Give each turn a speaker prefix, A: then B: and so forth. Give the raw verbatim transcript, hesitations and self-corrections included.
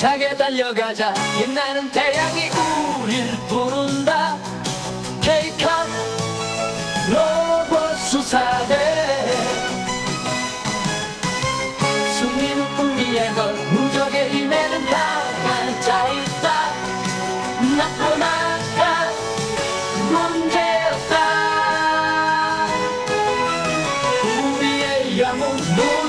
A: 힘차게 달려가자. 빛나는 태양이 우릴 부른다. 케이팝 로봇 수사대. 승리는 우리의 것. 무적의 힘에는 강한 자 있다. 나쁘나가 문제없다. 우리의 영웅